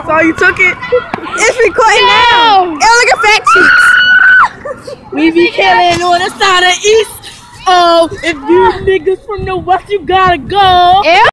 So you took it? It's recording now. Yo, look at fat cheeks. We be killing on the side of East. Oh, if you niggas from the West, you gotta go.